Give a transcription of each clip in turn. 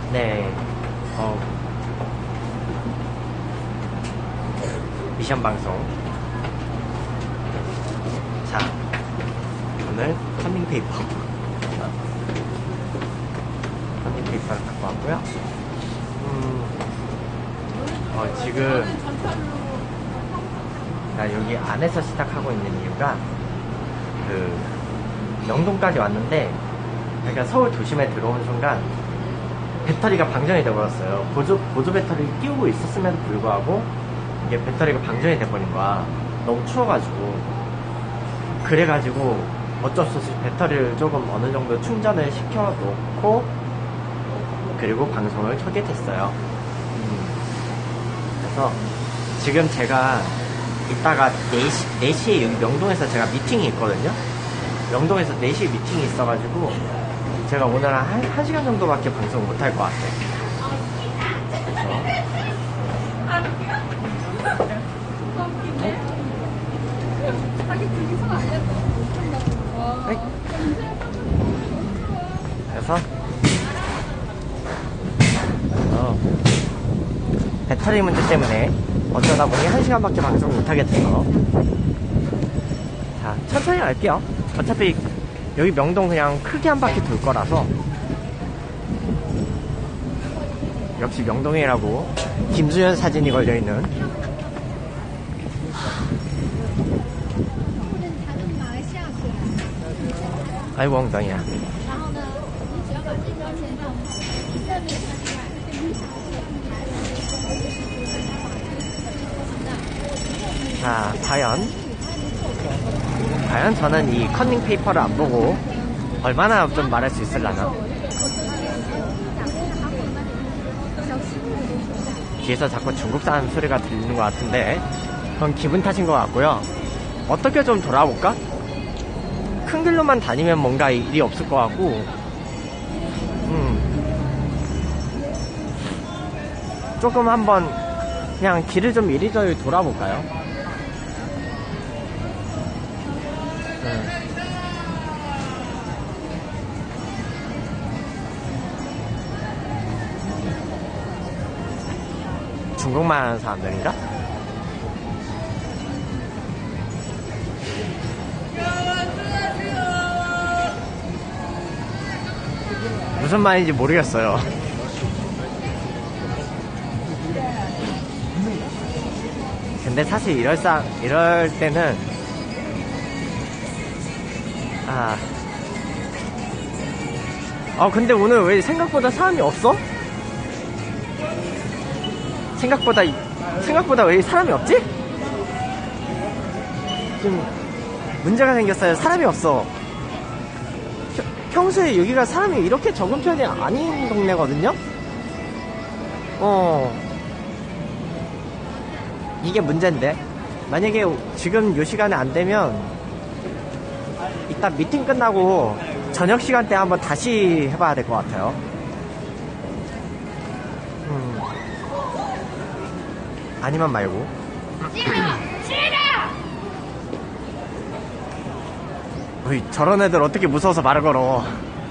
네, 미션 방송. 자, 오늘 컨닝페이퍼. 컨닝페이퍼를 갖고 왔고요. 지금, 나 여기 안에서 시작하고 있는 이유가, 영동까지 왔는데, 제가 서울 도심에 들어온 순간, 배터리가 방전이 돼버렸어요. 보조 배터리를 끼우고 있었음에도 불구하고 이게 배터리가 방전이 돼버린 거야. 너무 추워가지고. 그래가지고 어쩔 수 없이 배터리를 조금 어느 정도 충전을 시켜놓고 그리고 방송을 켜게 됐어요. 그래서 지금 제가 이따가 4시에 여기 명동에서 제가 미팅이 있거든요. 명동에서 4시에 미팅이 있어가지고 제가 오늘 한 1시간 정도밖에 방송 못할 것 같아요. 그래서 배터리 문제 때문에 어쩌다 보니 1시간밖에 방송 못하게 돼서 자, 천천히 갈게요. 어차피 여기 명동 그냥 크게 한 바퀴 돌 거라서. 역시 명동이라고 김수현 사진이 걸려있는. 아이고 엉덩이야. 자, 과연 저는 이 컨닝 페이퍼를 안 보고 얼마나 좀 말할 수 있을라나. 뒤에서 자꾸 중국 사람 소리가 들리는 것 같은데 그건 기분 탓인 것 같고요. 어떻게 좀 돌아볼까? 큰 길로만 다니면 뭔가 일이 없을 것 같고 조금 한번 그냥 길을 좀 이리저리 돌아볼까요? 중국말 하는 사람들인가? 무슨 말인지 모르겠어요. 근데 사실 이럴 때는 근데 오늘 왜 생각보다 사람이 없어? 생각보다 왜 사람이 없지? 좀 문제가 생겼어요. 사람이 없어. 평소에 여기가 사람이 이렇게 적은 편이 아닌 동네거든요? 이게 문제인데. 만약에 지금 요 시간에 안 되면 이따 미팅 끝나고 저녁 시간대 한번 다시 해봐야 될 것 같아요. 아니면 말고. 어이, 저런 애들 어떻게 무서워서 말을 걸어.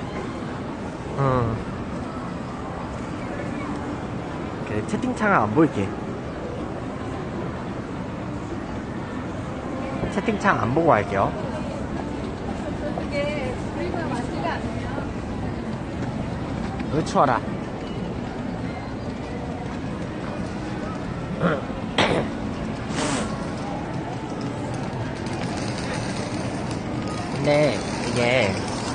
그래, 채팅창을 안 볼게. 채팅창 안 보고 할게요. 추워라. 근데 이게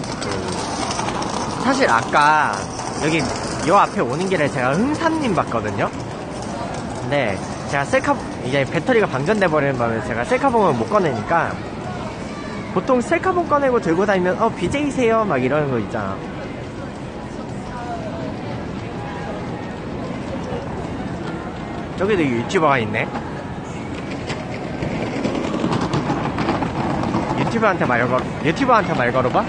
사실 아까 여기 요 앞에 오는 길에 제가 흥삼님 봤거든요. 근데 제가 이제 배터리가 방전돼 버리는 바람에 제가 셀카봉을 못 꺼내니까 보통 셀카봉 꺼내고 들고 다니면 BJ세요 막 이러는 거 있잖아. 저기도 유튜버가 있네. 유튜버한테 말 걸어봐.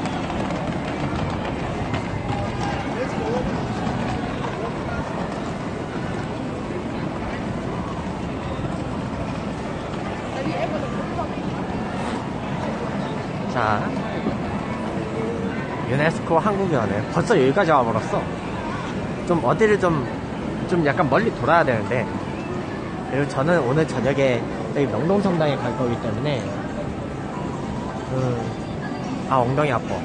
자, 유네스코 한국연회 벌써 여기까지 와버렸어. 좀 어디를 좀 약간 멀리 돌아야 되는데, 그리고 저는 오늘 저녁에 여기 명동성당에 갈 거기 때문에 엉덩이 아파.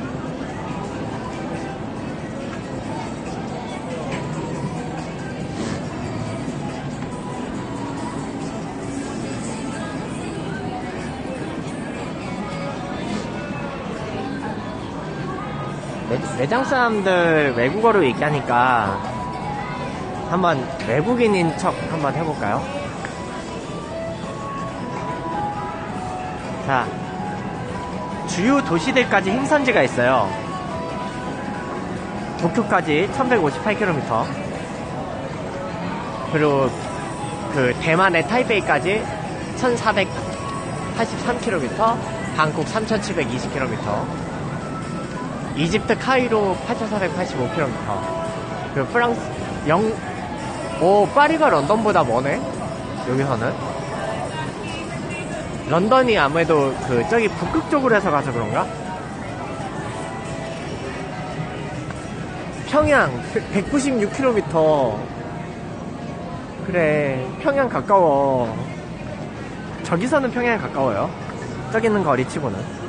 매장 사람들 외국어로 얘기하니까 한번 외국인인 척 한번 해볼까요? 자, 주요 도시들까지 행선지가 있어요. 도쿄까지 1158km, 그리고 그 대만의 타이베이까지 1483km, 방콕 3720km, 이집트 카이로 8485km, 그 프랑스 파리가 런던보다 머네. 여기서는 런던이 아무래도 그 저기 북극 쪽으로 해서 가서 그런가? 평양 196km. 그래, 평양 가까워. 저기서는 평양이 가까워요. 저기 있는 거리 치고는.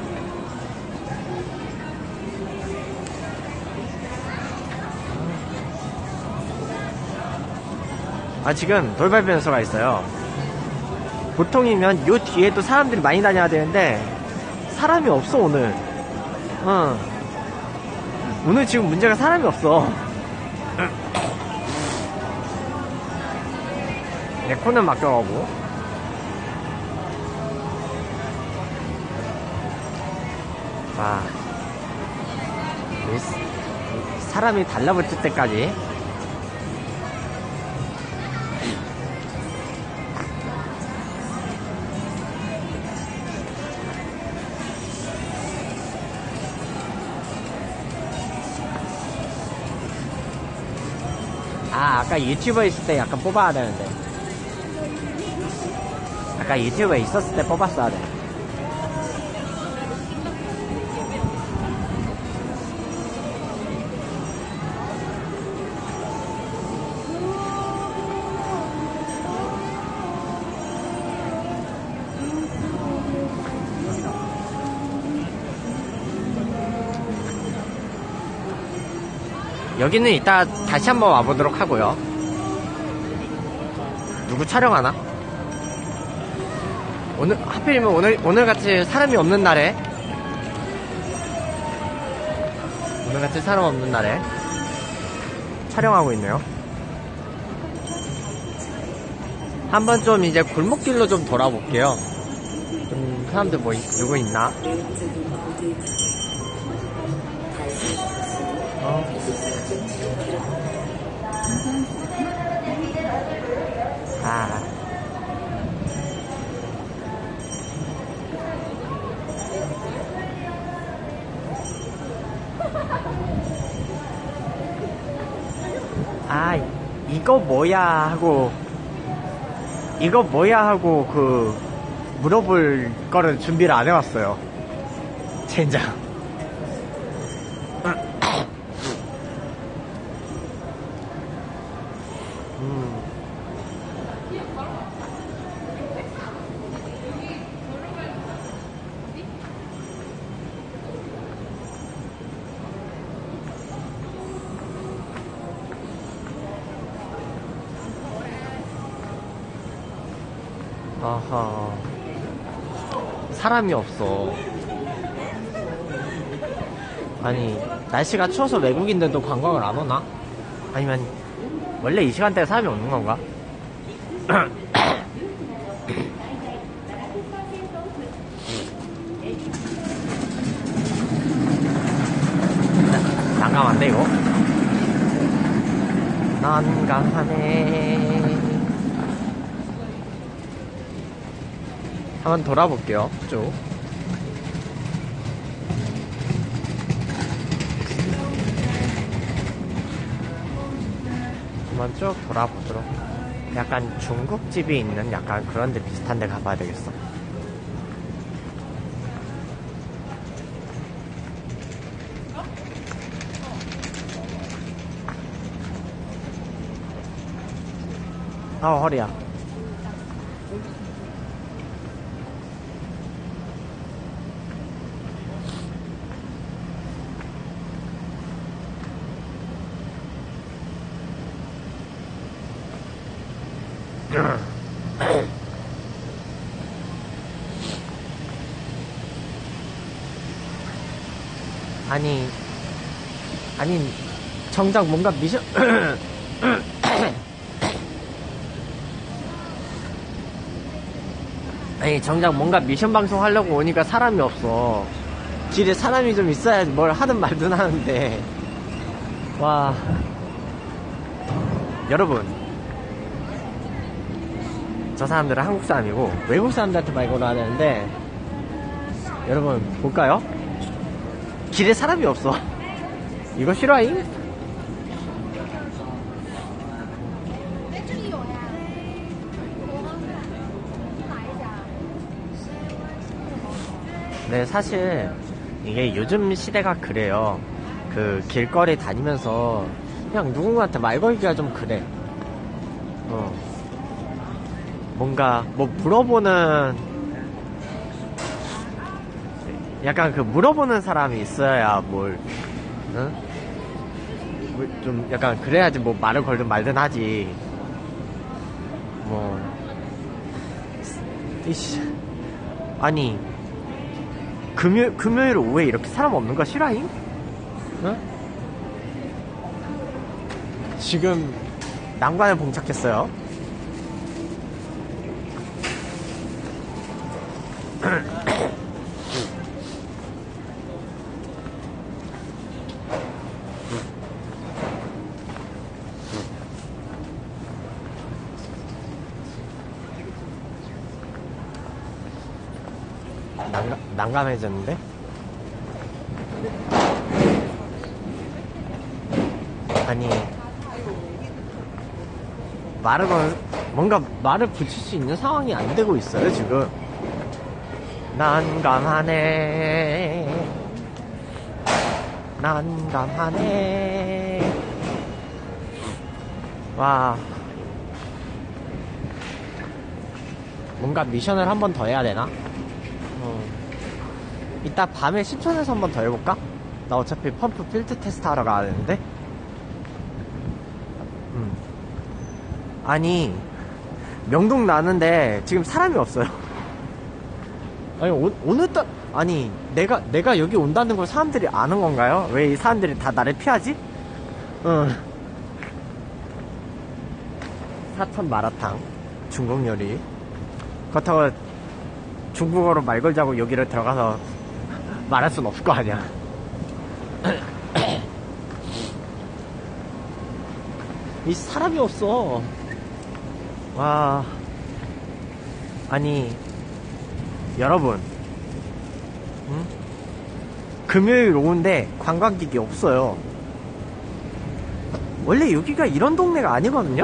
지금 돌발 변수가 있어요. 보통이면 요 뒤에도 사람들이 많이 다녀야 되는데 사람이 없어 오늘. 오늘 지금 문제가 사람이 없어. 내 코는 맡겨가고. 사람이 달라붙을 때까지. 아까 유튜버 있을 때 약간 뽑아야 되는데. 아까 유튜브에 있었을 때 뽑았어야 돼. 여기는 이따 다시 한번 와보도록 하고요. 누구 촬영하나? 하필이면 오늘같이 사람이 없는 날에, 오늘같이 사람 없는 날에 촬영하고 있네요. 한번 좀 이제 골목길로 좀 돌아볼게요. 좀 사람들 누구 있나? 이거 뭐야 하고 그 물어볼 거를 준비를 안 해왔어요. 젠장. 아하, 사람이 없어. 아니, 날씨가 추워서 외국인들도 관광을 안 오나? 아니면 원래 이 시간대에 사람이 없는 건가? 난감한데 이거? 난감하네. 한번 돌아볼게요. 쭉 한번 쭉 돌아보도록. 약간 중국집이 있는 약간 그런 데 비슷한 데 가봐야 되겠어. 아, 허리야. 아니, 정작 뭔가 미션, 아니, 정작 뭔가 미션 방송 하려고 오니까 사람이 없어. 길에 사람이 좀 있어야 뭘 하든 말든 하는데. 와. 여러분. 저 사람들은 한국 사람이고, 외국 사람들한테 말 걸어야 되는데, 여러분, 볼까요? 길에 사람이 없어. 이거 실화임? 네, 사실 이게 요즘 시대가 그래요. 그 길거리 다니면서 그냥 누군가한테 말 걸기가 좀 그래. 뭔가 뭐 물어보는, 약간 그 물어보는 사람이 있어야 뭘, 응? 좀 약간 그래야지 뭐 말을 걸든 말든 하지. 뭐 이씨, 아니 금요일 오후에 이렇게 사람 없는 거 싫어잉? 응? 지금 난관에 봉착했어요. 난감해졌는데? 아니, 뭔가 말을 붙일 수 있는 상황이 안 되고 있어요, 지금. 난감하네. 와. 뭔가 미션을 한 번 더 해야 되나? 이따 밤에 10촌에서 한 번 더 해볼까? 나 어차피 펌프 필드 테스트 하러 가야 되는데. 아니, 명동 나는데 지금 사람이 없어요. 아니, 오늘따라, 아니, 내가 여기 온다는 걸 사람들이 아는 건가요? 왜 이 사람들이 다 나를 피하지? 사천 마라탕, 중국 요리. 그렇다고 중국어로 말 걸자고 여기를 들어가서 말할 순 없을 거 아니야. 이 사람이 없어. 와. 아니, 여러분, 응? 금요일 오후인데 관광객이 없어요. 원래 여기가 이런 동네가 아니거든요?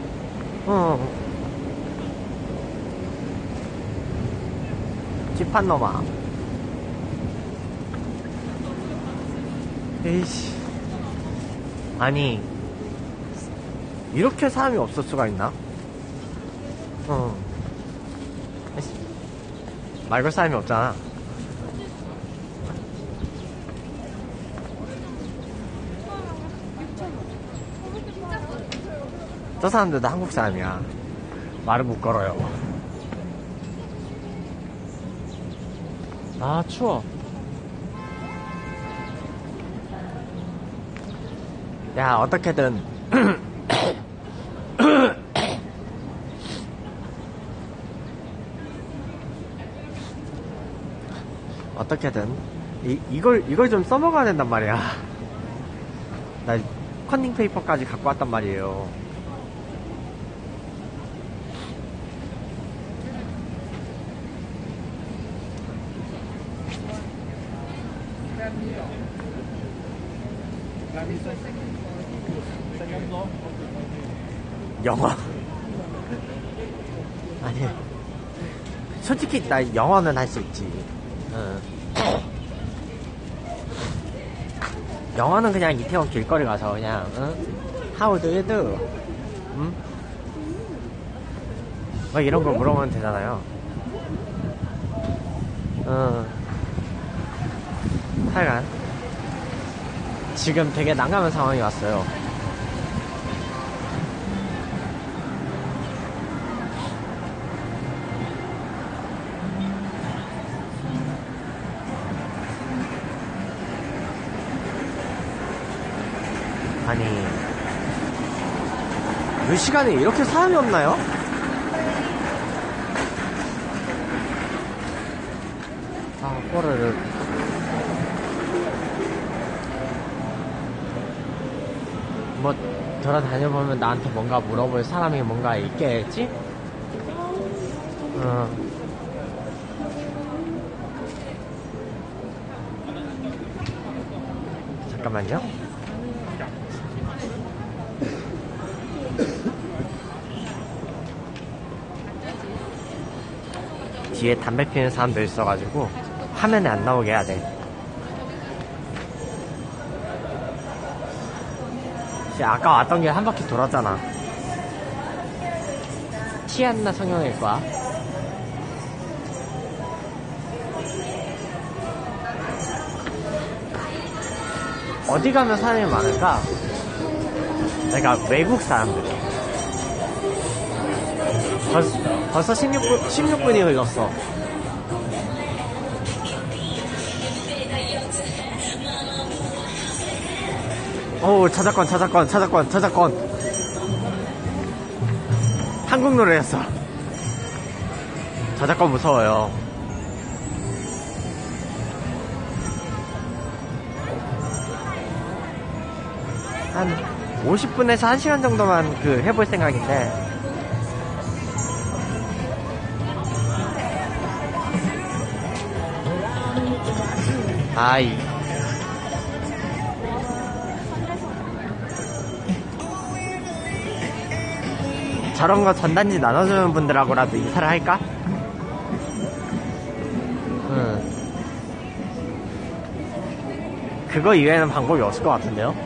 집한 놈아. 에이씨. 아니, 이렇게 사람이 없을 수가 있나? 말 걸 사람이 없잖아. 저 사람들도 한국 사람이야. 말을 못 걸어요. 아, 추워. 야, 어떻게든 어떻게든 이걸 좀 써먹어야 된단 말이야. 나 컨닝 페이퍼까지 갖고 왔단 말이에요. 영어. 아니, 솔직히 나 영어는 할 수 있지. 영어는 그냥 이태원 길거리 가서 그냥 How do you do? 막 이런 거 물어보면 되잖아요. 하여간 지금 되게 난감한 상황이 왔어요. 아니, 이 시간에 이렇게 사람이 없나요? 아, 꼬르르. 뭐 돌아다녀보면 나한테 뭔가 물어볼 사람이 뭔가 있겠지? 잠깐만요. 뒤에 담배 피우는 사람도 있어가지고 화면에 안 나오게 해야 돼. 아까 왔던 길 한 바퀴 돌았잖아. 티안나 성형외과. 어디 가면 사람이 많을까? 그러니까 외국 사람들이. 벌써 16분이 흘렀어. 오, 저작권. 한국 노래였어. 저작권 무서워요. 한 50분에서 1시간 정도만 해볼 생각인데. 아이. 저런 거 전단지 나눠주는 분들하고라도 인사를 할까? 그거 이외에는 방법이 없을 것 같은데요?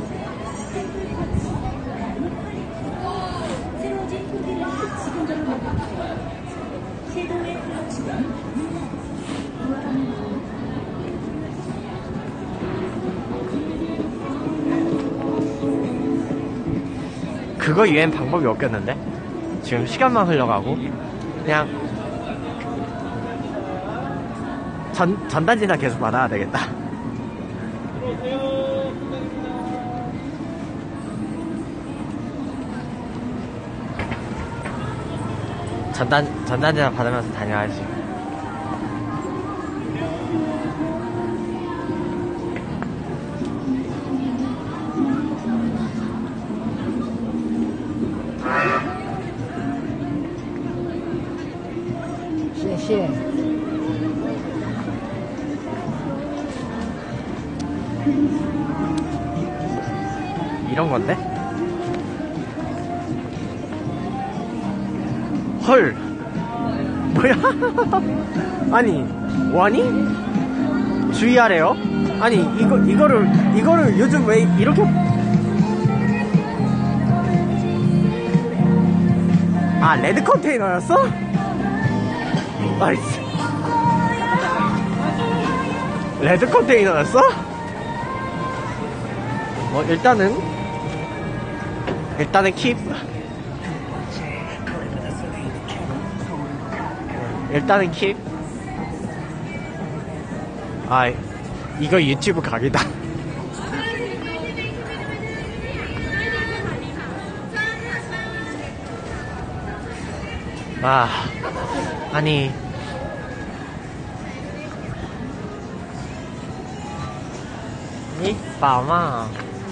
그거 이외엔 방법이 없겠는데? 지금 시간만 흘러가고 그냥 전단지나 계속 받아야 되겠다. 전단지나 받으면서 다녀야지. 이런 건데? 헐! 뭐야? 아니, 원이? 주의하래요? 아니, 이거를 요즘 왜 이렇게. 아, 레드 컨테이너였어? 아이씨. 레드 컨테이너였어? 뭐, 일단은 킵. 일단은 킵. 아, 이거 유튜브 각이다. 아, 아니. 이 빠마.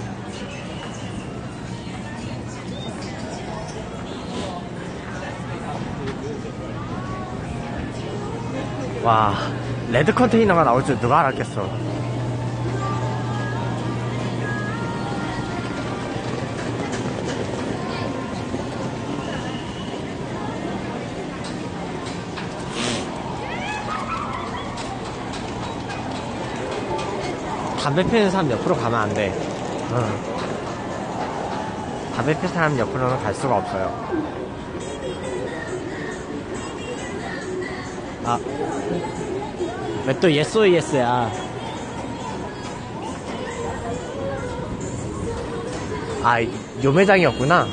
와, 레드 컨테이너가 나올 줄 누가 알았겠어. 담배 피우는 사람 옆으로 가면 안 돼. 담배 피우는 사람 옆으로는 갈 수가 없어요. 아, 왜 또 yes or yes야? 아, 요 매장이었구나.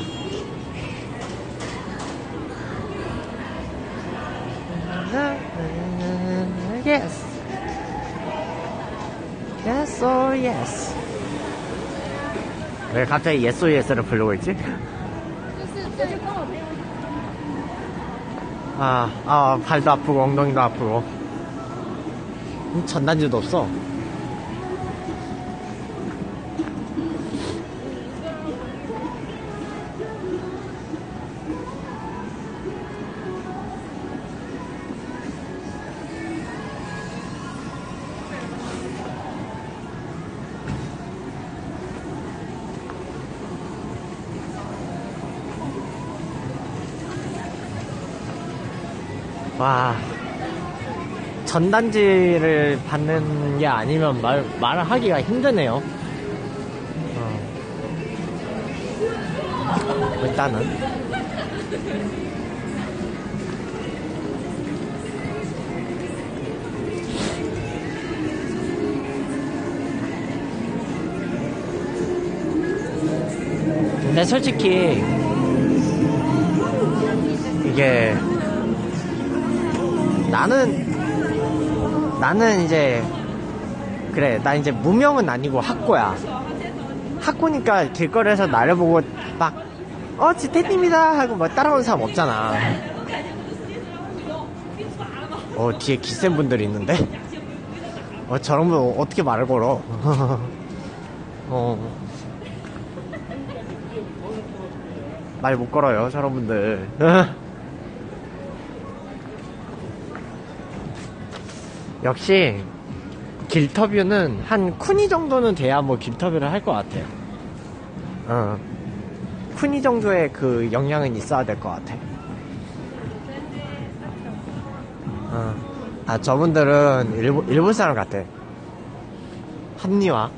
Yes. Yes or yes. 왜 갑자기 yes or yes를 부르고 있지? 발도 아프고 엉덩이도 아프고. 전단지도 없어. 와, 전단지를 받는 게 아니면 말을 하기가 힘드네요. 일단은. 근데 솔직히, 이게, 나는 이제 그래 나 이제 무명은 아니고 학고야. 학고니까 길거리에서 나를 보고 막 지태님이다 하고 막 따라오는 사람 없잖아. 뒤에 기센 분들이 있는데 저런 분 어떻게 말을 걸어. 말 못 걸어요 저런 분들. 역시 길터뷰는 한 쿠니 정도는 돼야 뭐 길터뷰를 할 것 같아요. 쿠니 정도의 그 역량은 있어야 될 것 같아. 저분들은 일본 사람 같아. 한니와.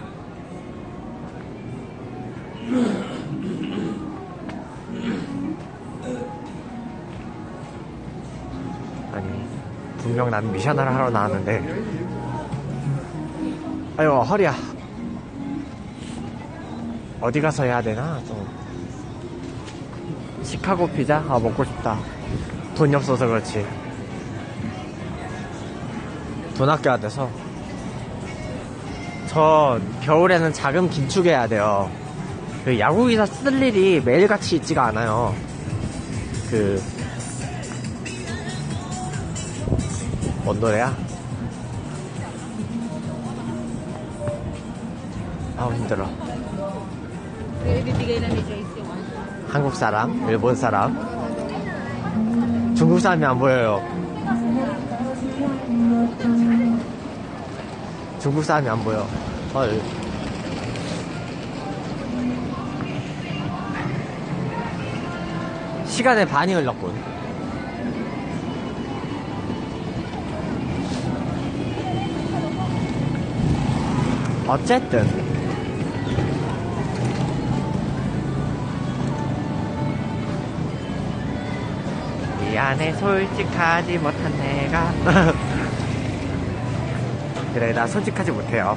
아니, 분명 난 미션을 하러 나왔는데. 아유, 허리야. 어디 가서 해야 되나? 좀. 시카고 피자? 먹고 싶다. 돈이 없어서 그렇지. 돈 아껴야 돼서. 저 겨울에는 자금 긴축해야 돼요. 그 야구기사 쓸 일이 매일같이 있지가 않아요. 뭔 노래야? 힘들어. 한국 사람, 일본 사람, 중국 사람이 안 보여요. 중국 사람이 안 보여. 헐. 시간의 반이 흘렀군. 어쨌든 미안해 솔직하지 못한 내가. 그래 나 솔직하지 못해요.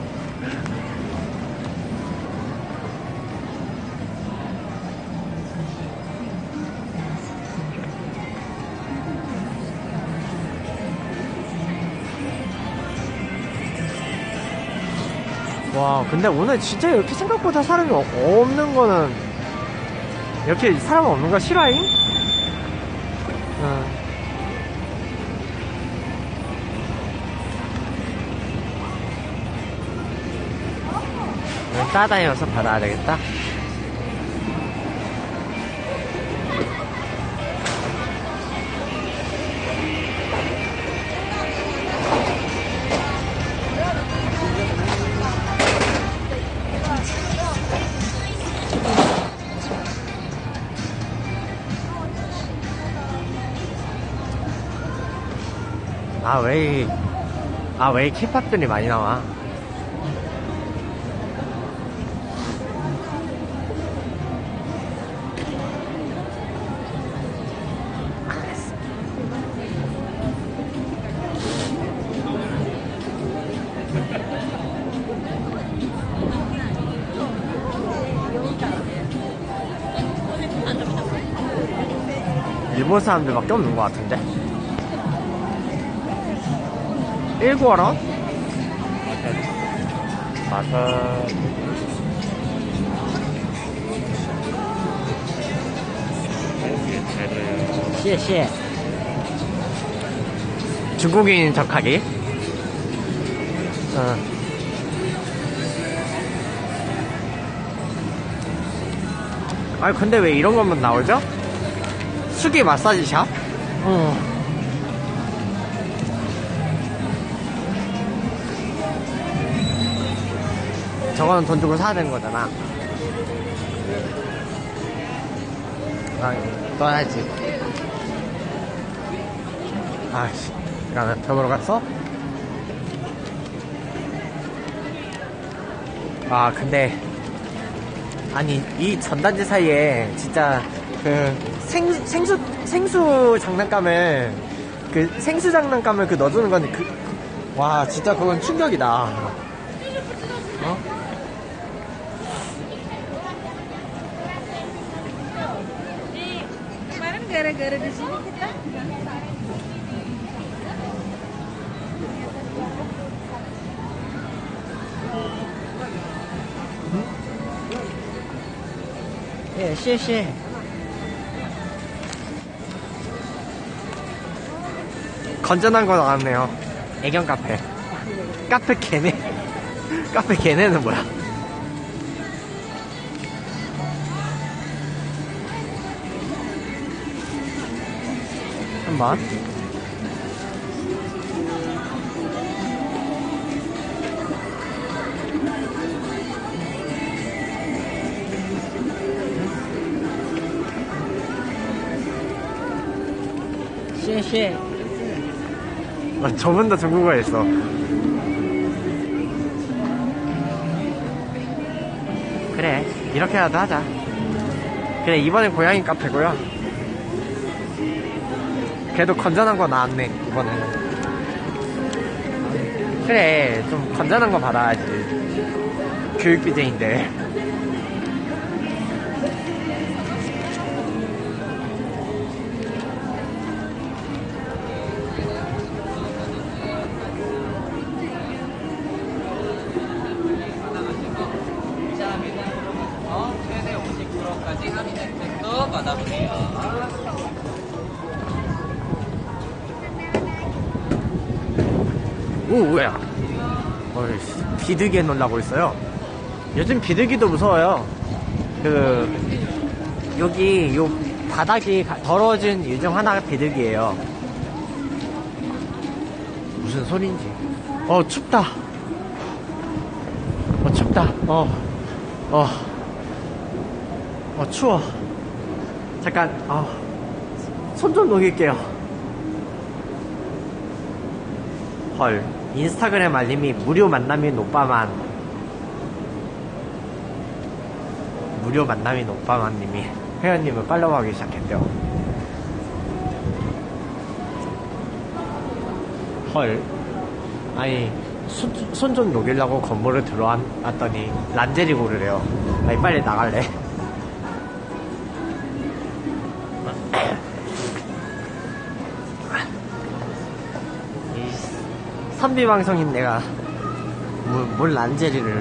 와 근데 오늘 진짜 이렇게 생각보다 사람이 없는 거는, 이렇게 사람 없는 거 싫어잉? 따다녀서 받아야 되겠다. 왜 힙합들이 많이 나와. 일본 사람들밖에 없는 것 같은데. 1,000원? 맞아. 谢谢. 중국인 척하기. 아니 근데 왜 이런 것만 나오죠? 수기 마사지 샵? 저거는 돈 주고 사야 되는 거잖아. 떠야지. 아이씨, 그러면 벽으로 갔어? 아, 근데, 아니, 이 전단지 사이에 진짜 그 생수 장난감을, 그 생수 장난감을 그 넣어주는 건데, 와, 진짜 그건 충격이다. 어? Gara-gara di sini kita 예, 谢谢. 건전한 거 나왔네요. 애견 카페. 카페 걔네. 카페 걔네는 뭐야? 한번. 쉐쉐. 저분도 중국어에 있어. 그래, 이렇게라도 하자. 그래, 이번엔 고양이 카페고요. 그래도 건전한 거 나왔네, 이번에는. 그래, 좀 건전한 거 받아야지. 교육비제인데. 최대 50%까지 할인 혜택도 받아보세요. 오, 뭐야. 비둘기에 놀라고 있어요. 요즘 비둘기도 무서워요. 여기, 요 바닥이 더러워진 이유 중 하나가 비둘기예요. 무슨 소린지. 춥다. 춥다. 추워. 잠깐, 손 좀 녹일게요. 헐, 인스타그램 알림이 무료 만남인 오빠만. 무료 만남인 오빠만 님이 회원님을 팔로우하기 시작했대요. 헐, 아니 손 좀 녹이려고 건물을 들어왔더니 란제리 고르래요. 아니 빨리 나갈래. 선비방송인 내가 뭘 란제리를.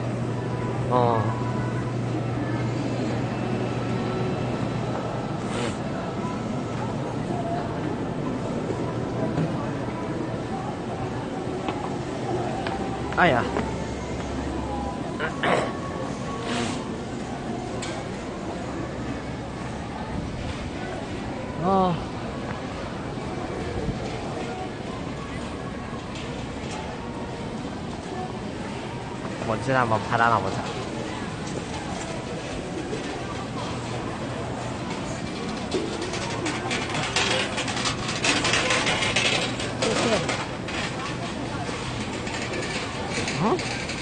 아야. 먼지를 한번 받아놔보자. 어?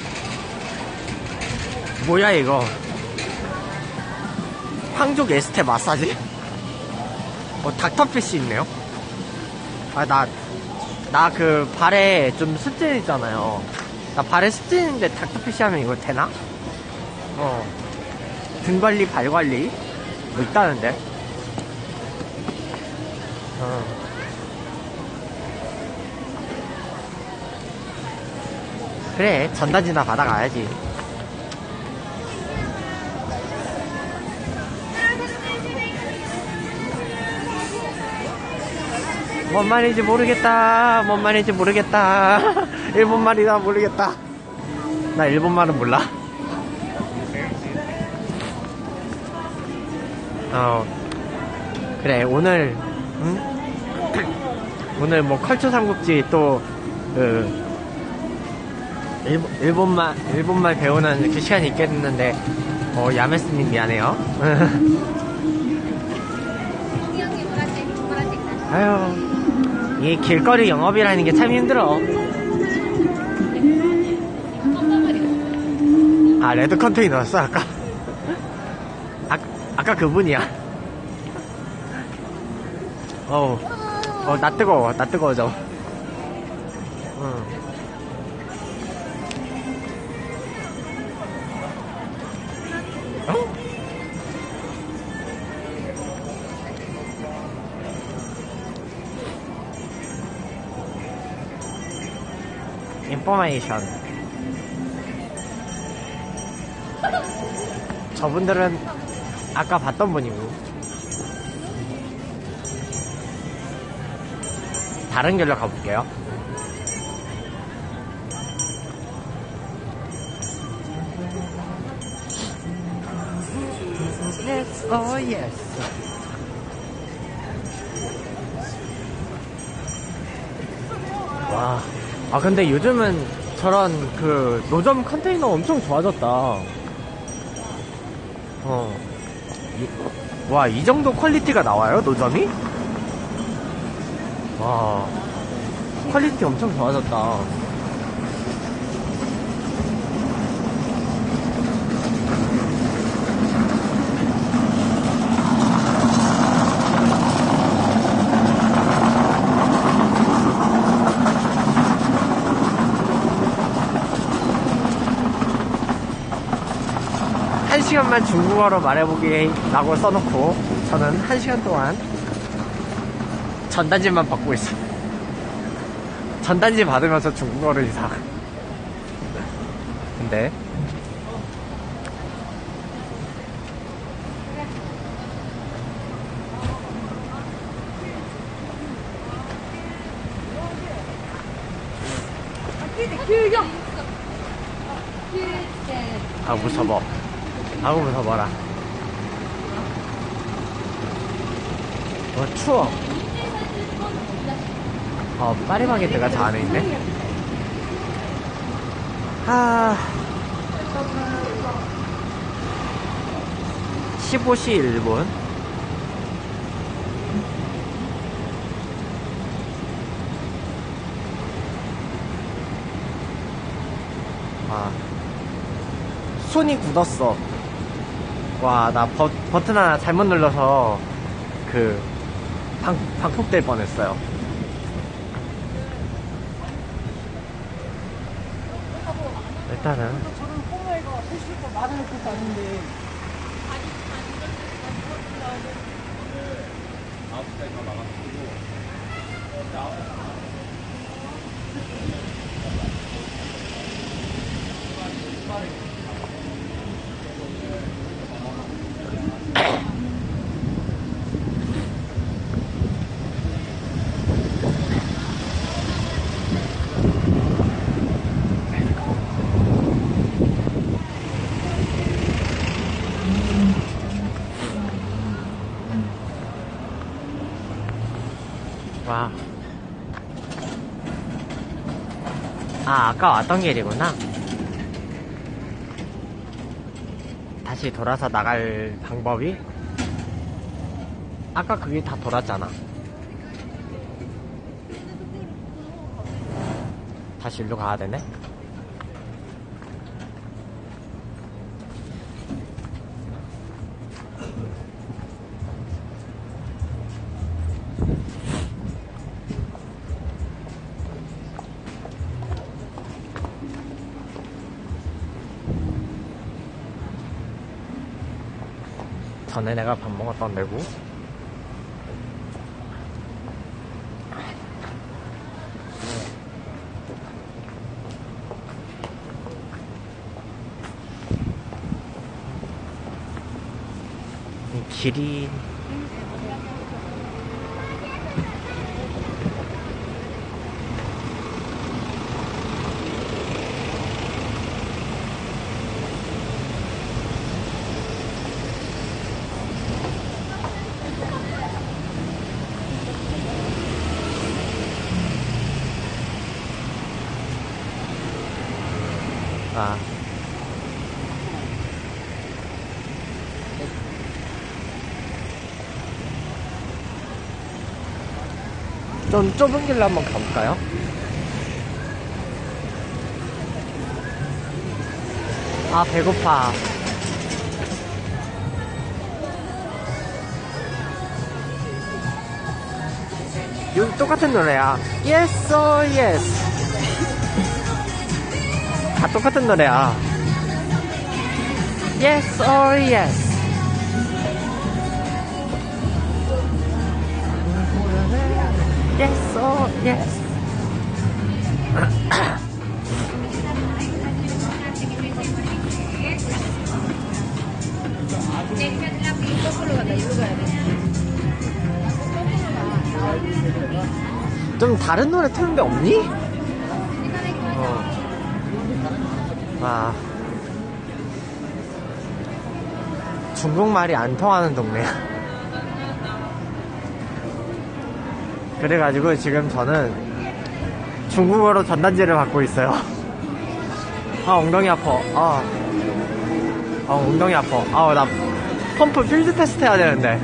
뭐야 이거? 황족 에스테 마사지? 닥터피쉬 있네요. 나 그 발에 좀 습진 있잖아요. 나 발에 습진 있는데 닥터피쉬 하면 이거 되나? 등 관리, 발 관리 뭐 있다는데. 그래, 전단지나 받아가야지. 뭔 말인지 모르겠다. 뭔 말인지 모르겠다. 일본말이다 모르겠다. 나 일본말은 몰라. 그래, 오늘, 응? 오늘 뭐 컬처 삼국지 또, 일본말 배우는 그 시간이 있겠는데, 야메스님 미안해요. 아유, 이 길거리 영업이라는 게 참 힘들어. 아, 레드 컨테이너였어, 아까? 아까 그분이야. 나 뜨거워, 나 뜨거워져. 인포메이션. 저분들은 아까 봤던 분이고 다른 길로 가볼게요. Yes, oh yes. 와, 근데 요즘은 저런 그 노점 컨테이너 엄청 좋아졌다. 와, 이 정도 퀄리티가 나와요, 노점이? 와, 퀄리티 엄청 좋아졌다. 한 시간만 중국어로 말해보기라고 써놓고 저는 1시간 동안 전단지만 받고 있어요. 전단지 받으면서 중국어를 이상. 근데 아, 무서워. 아우, 무서워라. 추워. 파리바게뜨가 저 안에 있네. 15시 1분. 손이 굳었어. 와, 나 버튼 하나 잘못 눌러서 방폭될 뻔했어요. 일단은 저런 꼬마이가 택시를 말해놓을 것도 아닌데. 와. 아까 왔던 길이구나. 다시 돌아서 나갈 방법이? 아까 그게 다 돌았잖아. 다시 일로 가야 되네? 전에 내가 밥 먹었던 데고. 이 길이 아 좀 좁은 길로 한번 가볼까요? 아 배고파. 여기 똑같은 노래야. Yes or yes. 다 똑같은 노래야. Yes or yes. Yes or yes. 좀 다른 노래 트는 데 없니? 아 중국말이 안 통하는 동네야. 그래가지고 지금 저는 중국어로 전단지를 받고 있어요. 아 엉덩이 아파. 엉덩이 아파. 나 펌프 필드 테스트 해야 되는데.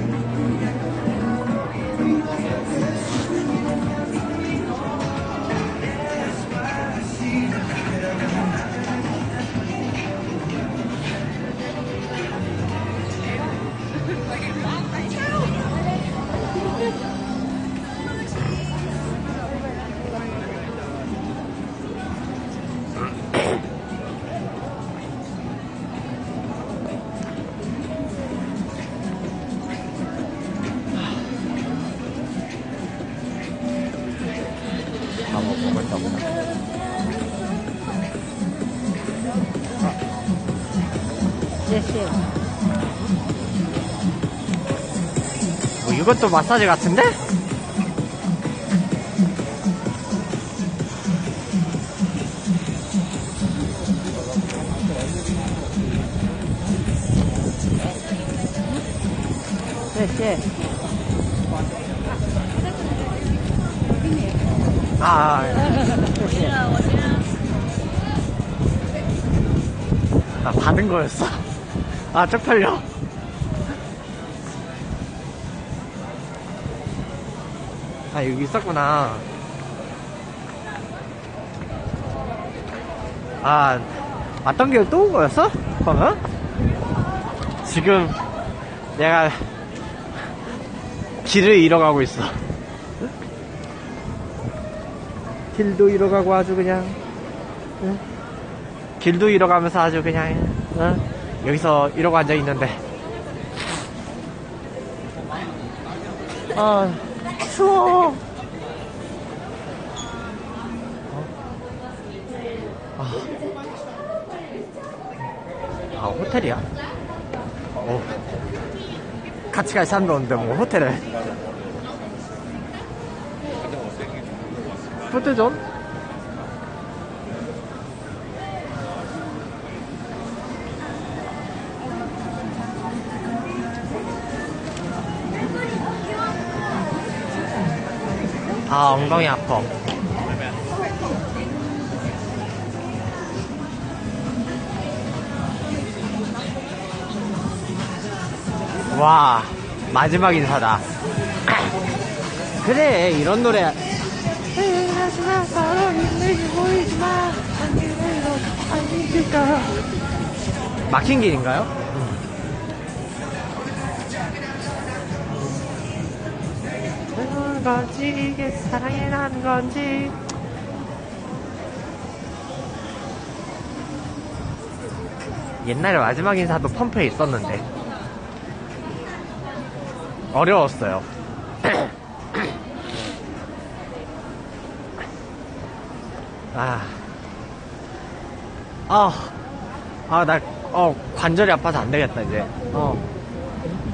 뭐 이것도 마사지 같은데? 네. 받은 거였어. 쪽팔려. 여기 있었구나. 왔던 길에 또 온 거였어? 방금? 지금 내가 길을 잃어가고 있어. 길도 잃어가고 아주 그냥 길도 잃어가면서 아주 그냥 여기서 이러고 앉아있는데 추워. 호텔이야? 같이 갈 사람도 없는데 뭐 호텔에. 푸드존? 엉덩이 아파. 와, 마지막 인사다. 그래, 이런 노래. 막힌 길인가요? 건지 이게 사랑이란 건지. 옛날에 마지막 인사도 펌프에 있었는데 어려웠어요. 나 관절이 아파서 안 되겠다 이제.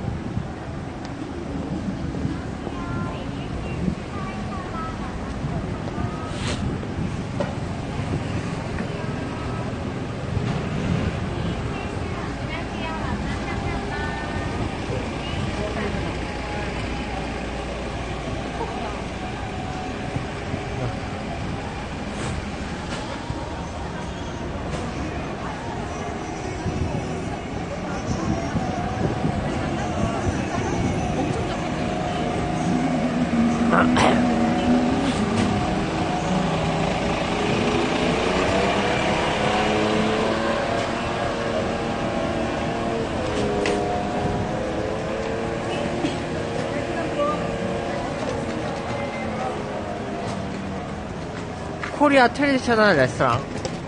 코리아 트레디셔널 레스토랑.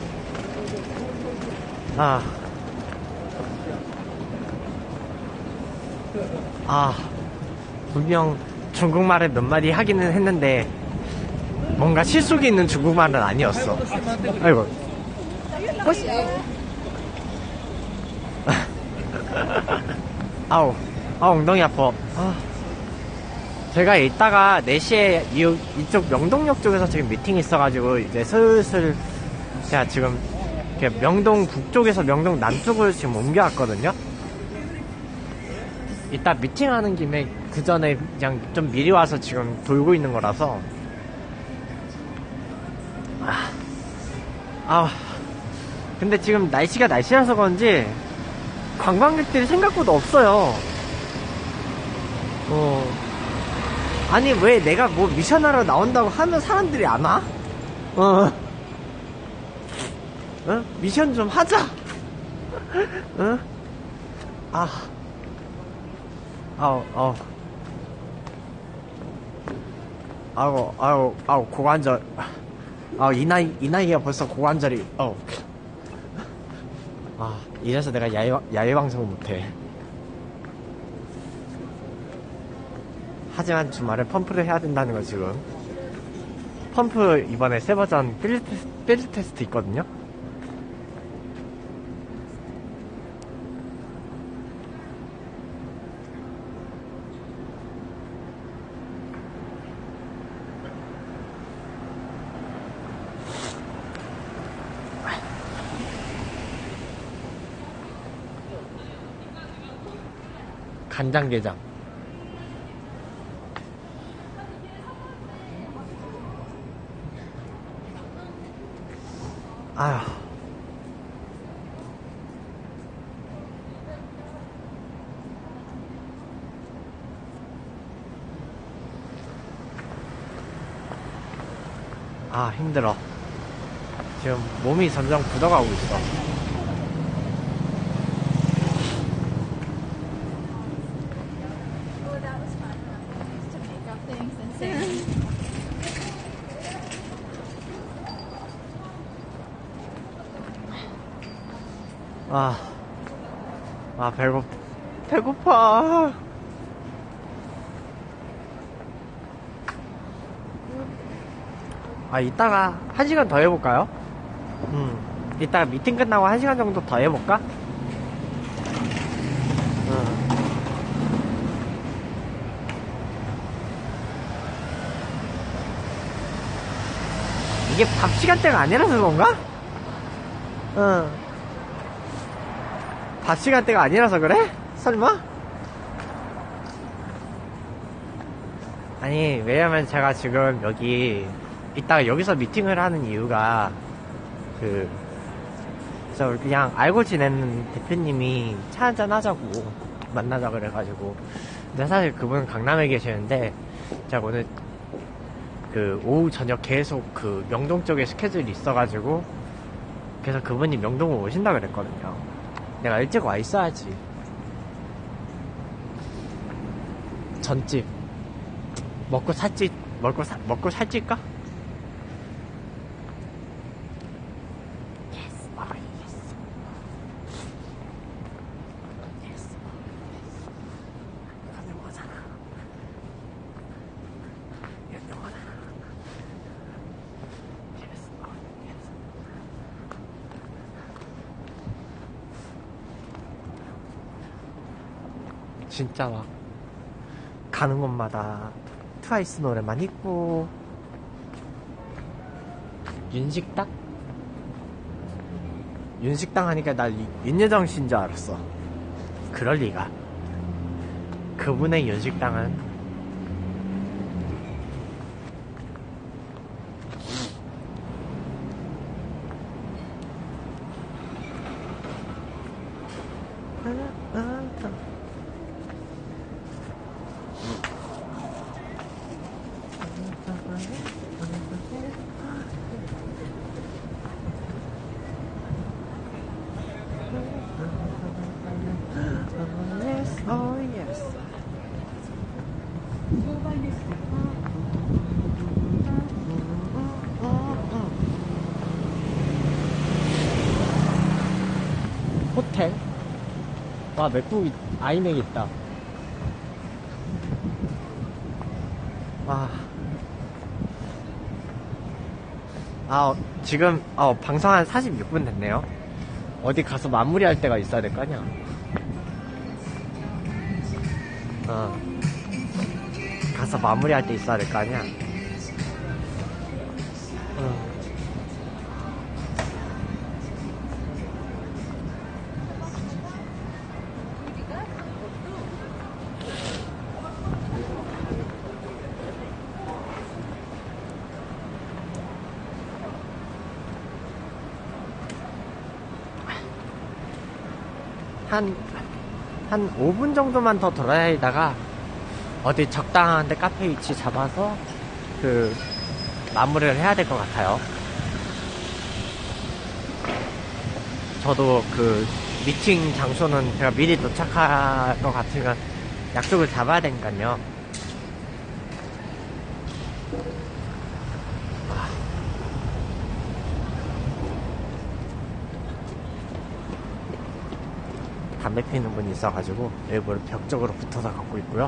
분명 중국말을 몇 마디 하기는 했는데 뭔가 실속이 있는 중국말은 아니었어. 아이고. 아우, 엉덩이 아파. 제가 이따가 4시에 이쪽 명동역 쪽에서 지금 미팅이 있어가지고 이제 슬슬 제가 지금 이렇게 명동 북쪽에서 명동 남쪽으로 지금 옮겨왔거든요. 이따 미팅하는 김에 그 전에 그냥 좀 미리 와서 지금 돌고 있는 거라서 근데 지금 날씨가 날씨라서 그런지 관광객들이 생각보다 없어요. 아니 왜 내가 뭐 미션하러 나온다고 하면 사람들이 안 와? 미션 좀 하자. 고관절. 이 나이가 벌써 고관절이. 이래서 내가 야외 방송을 못해. 하지만 주말에 펌프를 해야 된다는 거 지금. 펌프 이번에 새 버전 필드 테스트 있거든요. 간장게장. 힘들어. 지금 몸이 점점 굳어가고 있어. Oh, that was fun. To make up things and sing. 배고파. 이따가 1시간 더 해볼까요? 이따가 미팅 끝나고 1시간 정도 더 해볼까? 이게 밥 시간대가 아니라서 그런가? 밥 시간대가 아니라서 그래? 설마? 아니, 왜냐면 제가 지금 이따가 여기서 미팅을 하는 이유가, 저 그냥 알고 지내는 대표님이 차 한잔 하자고 만나자 그래가지고. 근데 사실 그분은 강남에 계시는데, 제가 오늘 오후 저녁 계속 명동 쪽에 스케줄이 있어가지고, 그래서 그분이 명동으로 오신다 그랬거든요. 내가 일찍 와 있어야지. 전집 먹고 살찔까? 진짜 막 가는 곳마다 트와이스 노래만 있고. 윤식당 하니까 나 윤여정 씨인 줄 알았어. 그럴 리가. 그분의 윤식당은 와, 맥북 아이맥 있다. 와. 지금, 방송 한 46분 됐네요. 어디 가서 마무리할 때가 있어야 될 거 아니야. 가서 마무리할 때 있어야 될 거 아니야. 한 5분 정도만 더 돌아다니다가 어디 적당한 데 카페 위치 잡아서 마무리를 해야 될 것 같아요. 저도 미팅 장소는 제가 미리 도착할 것 같으면 약속을 잡아야 되니까요. 담배 피우는 분이 있어가지고 일부러 벽 쪽으로 붙어서 걷고 있고요.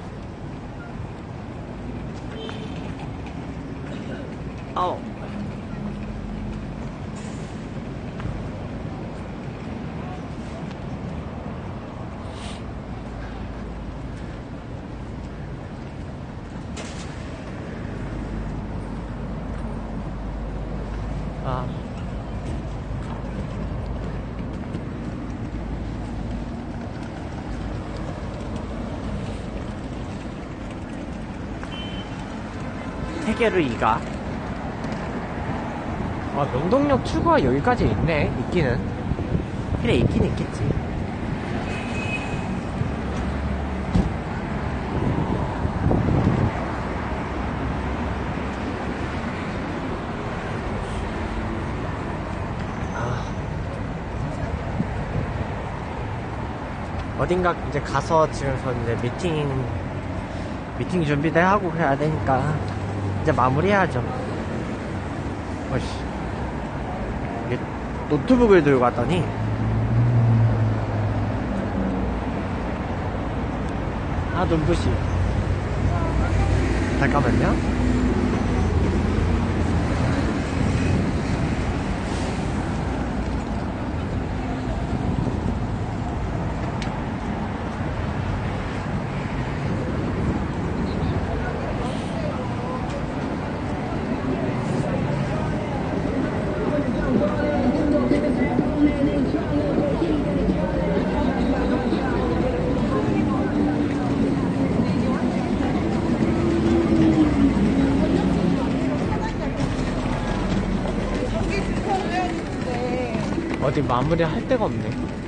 해결을 이가 명동역 출구가 여기까지 있네. 있기는 그래, 있긴 있겠지. 어딘가 이제 가서 지금 저 이제 미팅 준비도 하고 해야 되니까 이제 마무리해야죠. 어이씨, 이게 노트북을 들고 왔더니 눈부시. 잠깐만요. 어디 마무리 할 데가 없네.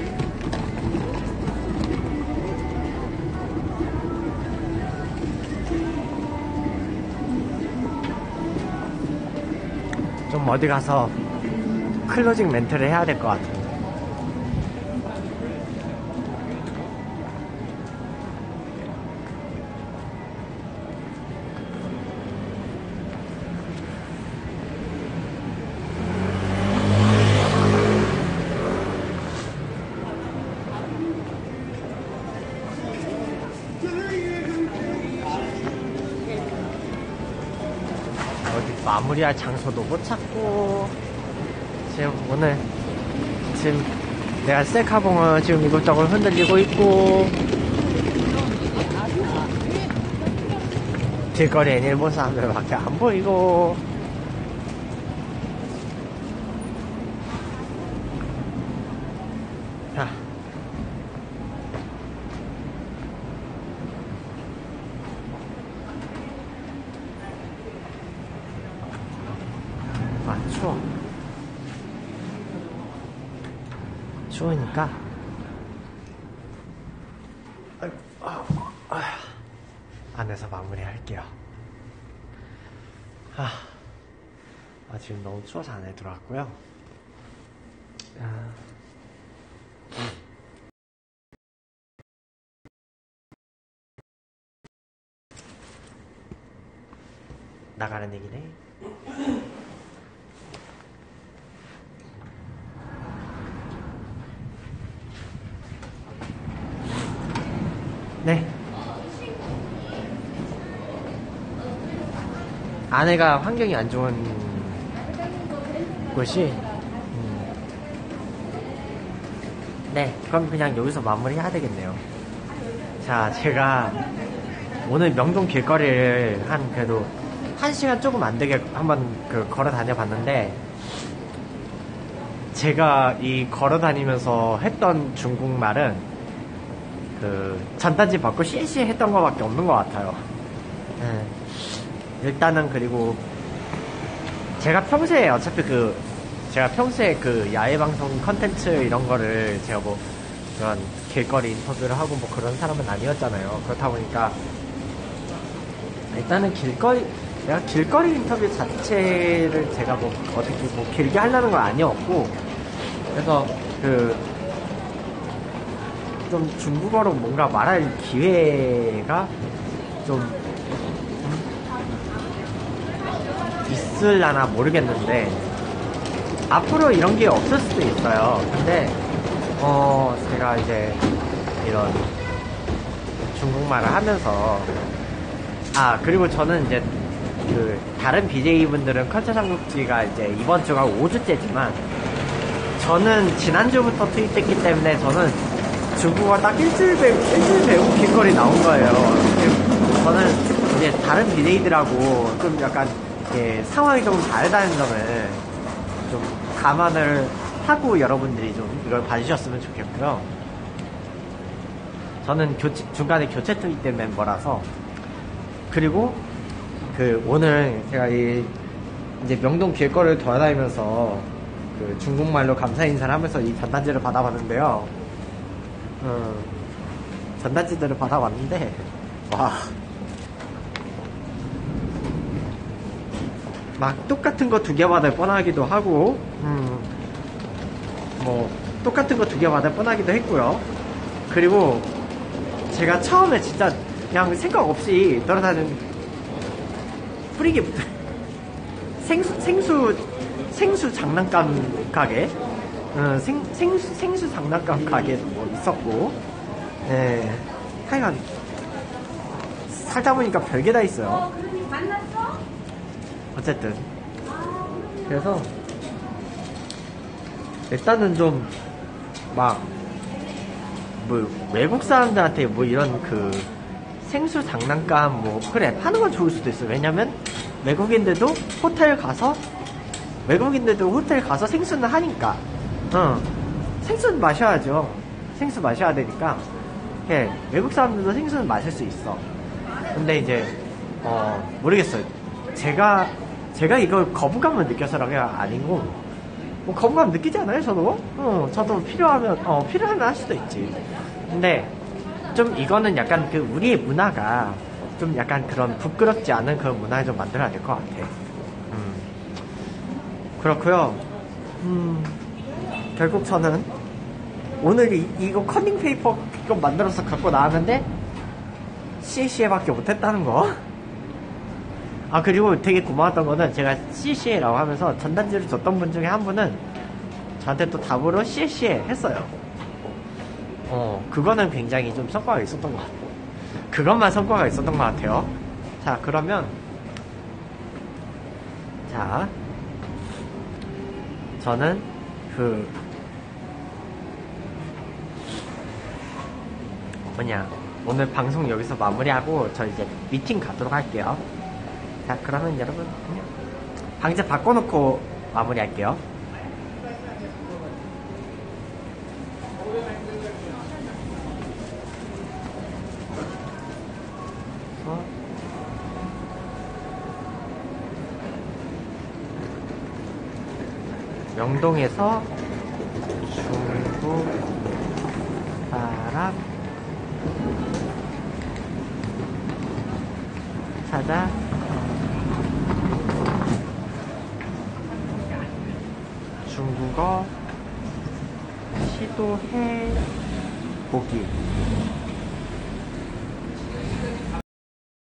좀 어디 가서 클로징 멘트를 해야 될 것 같아. 마무리할 장소도 못 찾고, 지금 내가 셀카봉을 지금 이것저것 흔들리고 있고, 길거리엔 일본 사람들밖에 안 보이고. 자, 추워. 추우니까 안에서 마무리할게요. 지금 너무 추워서 안에 들어왔고요. 나가는 얘기네. 아내가 환경이 안 좋은 곳이 네, 그럼 그냥 여기서 마무리 해야 되겠네요. 자, 제가 오늘 명동 길거리를 한 그래도 1시간 조금 안 되게 한번 걸어 다녀 봤는데, 제가 이 걸어 다니면서 했던 중국말은 전단지 받고 씨씨 했던 거밖에 없는 것 같아요. 일단은 그리고 제가 평소에 어차피 제가 평소에 야외 방송 컨텐츠 이런 거를 제가 뭐 그런 길거리 인터뷰를 하고 뭐 그런 사람은 아니었잖아요. 그렇다 보니까 일단은 내가 길거리 인터뷰 자체를 제가 뭐 어떻게 뭐 길게 하려는 건 아니었고, 그래서 좀 중국어로 뭔가 말할 기회가 좀 있을라나 모르겠는데, 앞으로 이런 게 없을 수도 있어요. 근데 제가 이제 이런 중국말을 하면서 그리고 저는 이제 다른 BJ분들은 컬처 삼국지가 이제 이번 주가 5주째지만 저는 지난주부터 투입됐기 때문에 저는 중국어 딱 일주일 배우고 길거리 나온 거예요. 저는 이제 다른 BJ들하고 좀 약간 상황이 조금 다르다는 점을 좀 감안을 하고 여러분들이 좀 이걸 봐주셨으면 좋겠고요. 저는 중간에 교체 투입된 멤버라서. 그리고 오늘 제가 이제 명동 길거리를 돌아다니면서 중국말로 감사 인사를 하면서 이 전단지를 받아봤는데요. 전단지들을 받아봤는데, 와. 막 똑같은 거 2개 받을 뻔하기도 하고, 뭐, 똑같은 거 2개 받을 뻔하기도 했고요. 그리고 제가 처음에 진짜 그냥 생각 없이 돌아다니는 뿌리기부터 생수 장난감 가게, 생수 장난감 가게도 뭐 있었고, 하여간 살다 보니까 별게 다 있어요. 어쨌든 그래서 일단은 좀 막 뭐 외국 사람들한테 뭐 이런 생수 장난감 뭐 그래 파는 건 좋을 수도 있어. 왜냐면 외국인들도 호텔 가서 생수는 하니까 생수는 마셔야죠. 생수 마셔야 되니까 외국 사람들도 생수는 마실 수 있어. 근데 이제 모르겠어요. 제가 이걸 거부감을 느껴서라가 아니고, 뭐 거부감 느끼지 않아요, 저도? 저도 필요하면 할 수도 있지. 근데 좀 이거는 약간 우리의 문화가 좀 약간 그런 부끄럽지 않은 그런 문화를 좀 만들어야 될 것 같아. 그렇고요. 결국 저는 오늘 이거 커닝 페이퍼 이거 만들어서 갖고 나왔는데 CC에밖에 못했다는 거. 그리고 되게 고마웠던 거는 제가 CC라고 하면서 전단지를 줬던 분 중에 한 분은 저한테 또 답으로 CC 했어요. 그거는 굉장히 좀 성과가 있었던 것 같아요. 그것만 성과가 있었던 것 같아요. 자, 그러면 저는 오늘 방송 여기서 마무리하고 저 이제 미팅 가도록 할게요. 자, 그러면 여러분 그냥 방제 바꿔놓고 마무리할게요. 명동에서 중국 사람 찾아 중국어 시도해 보기.